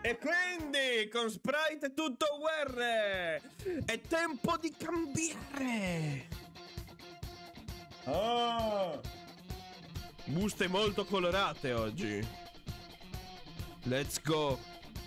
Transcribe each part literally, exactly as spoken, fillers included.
E quindi con Sprite è tutto U R. È tempo di cambiare. Ah, buste molto colorate oggi. Let's go.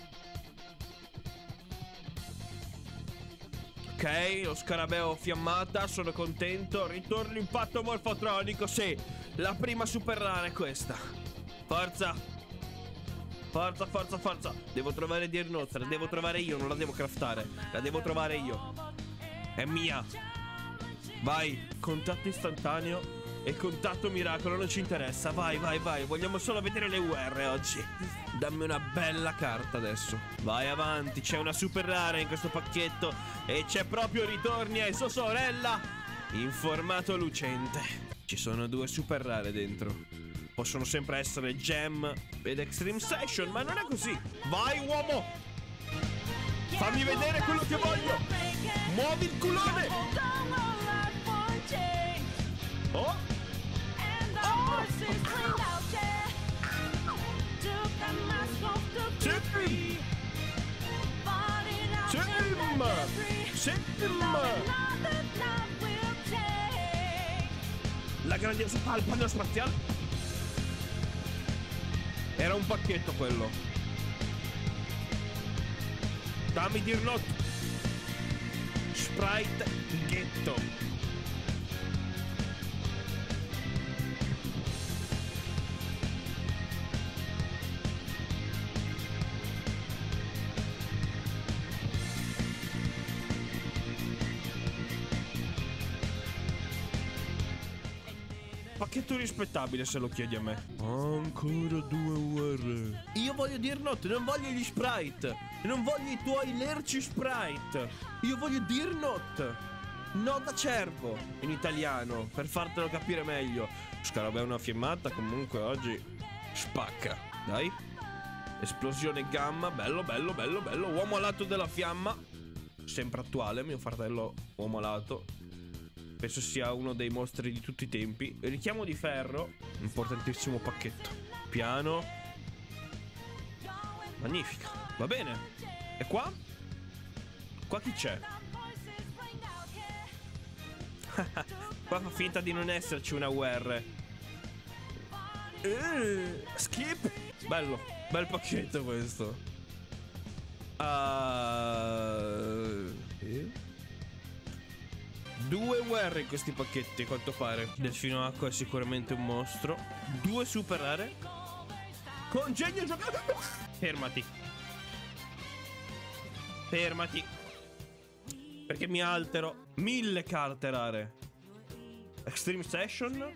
Ok, lo scarabeo fiammata, sono contento. Ritorno impatto morfotronico, sì. La prima super rara è questa. Forza. Forza, forza, forza. Devo trovare Dirnoz, la devo trovare io, non la devo craftare. La devo trovare io. È mia. Vai, contatto istantaneo e contatto miracolo, non ci interessa. Vai, vai, vai, vogliamo solo vedere le U R oggi. Dammi una bella carta adesso. Vai avanti, c'è una super rara in questo pacchetto. E c'è proprio Ritornia e sua sorella in formato lucente. Ci sono due super rare dentro. Possono sempre essere Gem ed Extreme Session, ma non è così. Vai uomo, fammi vedere quello che voglio. Muovi il culone. Oh, oh. Sim! Sim! La grandiosa palpa spaziale. Era un pacchetto quello. Dammi Dirnoz. Sprite ghetto. Pacchetto rispettabile se lo chiedi a me. Ancora due U R. Io voglio Dirnoz, non voglio gli Sprite. Non voglio i tuoi lerci Sprite. Io voglio Dirnoz. No da cervo in italiano, per fartelo capire meglio. Scarabeo una fiammata, comunque oggi spacca. Dai. Esplosione gamma, bello, bello, bello, bello. Uomo alato della fiamma. Sempre attuale, mio fratello uomo alato. Penso sia uno dei mostri di tutti i tempi. Richiamo di ferro. Importantissimo pacchetto. Piano. Magnifica. Va bene. E qua? Qua chi c'è? Qua fa finta di non esserci una U R. uh, Skip. Bello. Bel pacchetto questo. uh, eh? Due U R in questi pacchetti, a quanto pare. Delfino Acqua è sicuramente un mostro. Due super rare. Congegno giocato. Fermati. Fermati. Perché mi altero. Mille carte rare. Extreme Session.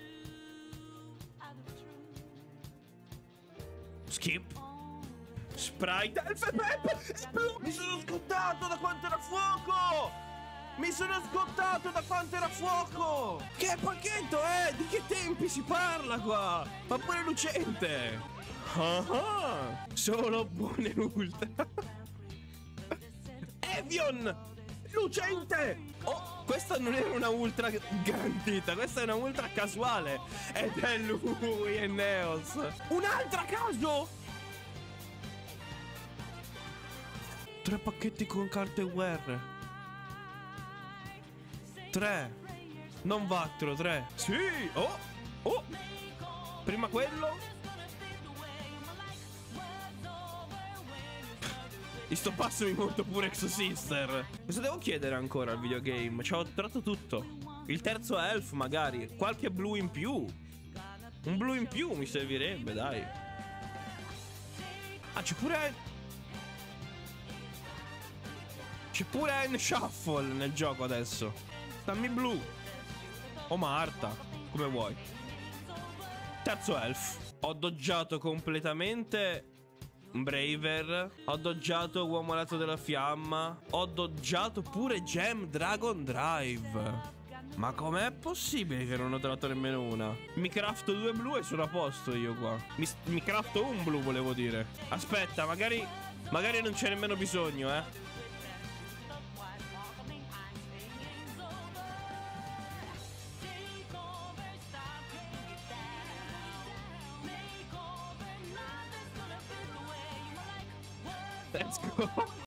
Skip. Sprite. Mi sono scottato da quanto era fuoco. Mi sono scottato da quanto era fuoco! Che pacchetto è? Di che tempi si parla qua? Ma pure lucente! Ah ah! Solo buone ultra! Evian! Lucente! Oh, questa non era una ultra garantita, questa è una ultra casuale! Ed è lui, è Neos! Un'altra caso! Tre pacchetti con carte U R. Tre. Non quattro, tre. Sì. Oh. Oh. Prima quello. Di sto passo mi monto pure Exosister. Cosa devo chiedere ancora al videogame? Ci ho trovato tutto. Il terzo elf magari. Qualche blu in più. Un blu in più mi servirebbe, dai. Ah, c'è pure... C'è pure N Shuffle nel gioco adesso. Dammi blu. O Marta, come vuoi. Terzo elf. Ho doggiato completamente Braver. Ho doggiato Uomo alato della fiamma. Ho doggiato pure Gem Dragon Drive. Ma com'è possibile che non ho trovato nemmeno una? Mi crafto due blu e sono a posto io qua. Mi, mi crafto un blu, volevo dire. Aspetta, magari Magari non c'è nemmeno bisogno, eh. Let's go.